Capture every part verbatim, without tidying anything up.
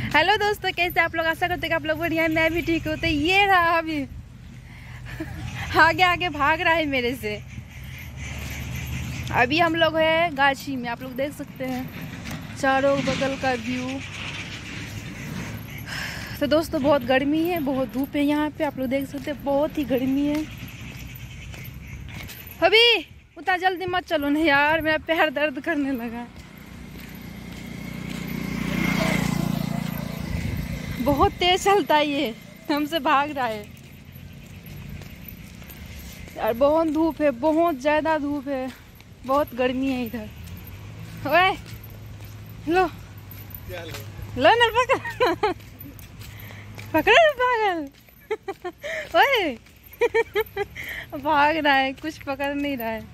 Hello दोस्तों, कैसे आप लोग? आशा करते हैं कि आप लोग बढ़िया है, मैं भी ठीक हूँ। तो ये रहा अभी आगे आगे भाग रहा है मेरे से। अभी हम लोग हैं गाछी में, आप लोग देख सकते हैं चारों बगल का व्यू। तो दोस्तों बहुत गर्मी है, बहुत धूप है यहाँ पे, आप लोग देख सकते हैं बहुत ही गर्मी है। अभी उतना जल्दी मत चलो ना यार, मेरा पैर दर्द करने लगा। बहुत तेज चलता है ये, हमसे भाग रहा है यार। बहुत धूप है, बहुत ज्यादा धूप है, बहुत गर्मी है इधर। ओए लो लो ना, पकड़ पकड़ पागल ओए भाग रहा है, कुछ पकड़ नहीं रहा है।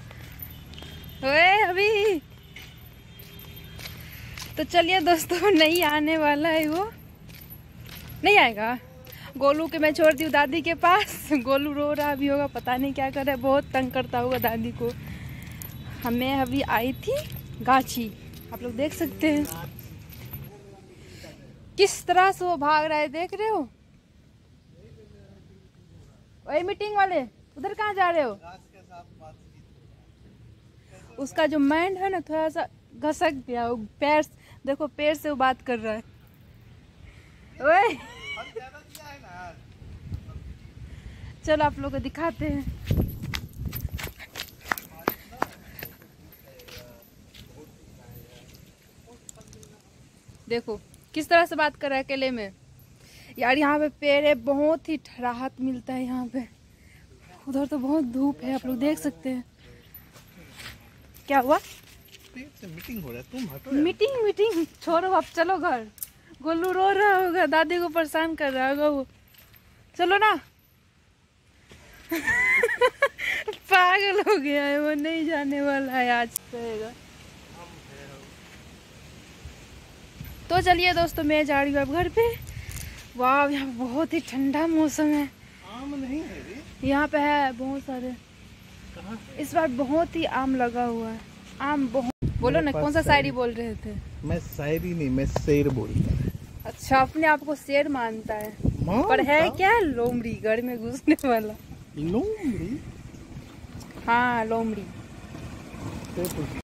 ओए अभी तो चलिए दोस्तों, नहीं आने वाला है, वो नहीं आएगा। गोलू के मैं छोड़ दी दादी के पास। गोलू रो रहा भी होगा, पता नहीं क्या कर रहा है, बहुत तंग करता होगा दादी को। हमें अभी आई थी गाछी, आप लोग देख सकते हैं किस तरह से वो भाग रहा है, देख रहे हो? वही मीटिंग वाले उधर कहाँ जा रहे हो? उसका जो माइंड है ना, थोड़ा सा घसक गया, वो पैर देखो, पैर से वो बात कर रहा है। ओए चलो आप लोग को दिखाते हैं। देखो किस तरह से बात कर रहा है अकेले में यार। यहाँ पे पेड़ है, बहुत ही राहत मिलता है यहाँ पे। उधर तो बहुत धूप है, आप लोग देख सकते हैं। क्या हुआ? मीटिंग हो रहा है, तुम हटो। मीटिंग मीटिंग छोड़ो, अब चलो घर। गोलू रो रहा होगा, दादी को परेशान कर रहा होगा वो। चलो ना पागल हो गया है वो, नहीं जाने वाला है, आज रहेगा। तो चलिए दोस्तों, मैं जा रही हूँ अब घर पे। वाह, यहाँ बहुत ही ठंडा मौसम है। आम नहीं है यहाँ पे है बहुत सारे, इस बार बहुत ही आम लगा हुआ है। आम बहुत। बोलो ना, कौन सा शायरी बोल रहे थे? मैं शायरी नहीं, मैं शेर बोलता है। अच्छा, अपने आप को शेर मानता है, मानता? पर है क्या लोमड़ी, घर में घुसने वाला। लोमड़ी? हाँ लोमड़ी।